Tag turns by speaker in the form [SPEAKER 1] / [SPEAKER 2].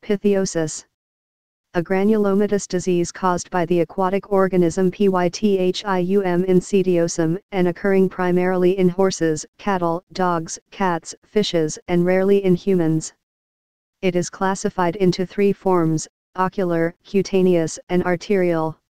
[SPEAKER 1] Pythiosis. A granulomatous disease caused by the aquatic organism Pythium insidiosum and occurring primarily in horses, cattle, dogs, cats, fishes, and rarely in humans. It is classified into three forms: ocular, cutaneous, and arterial.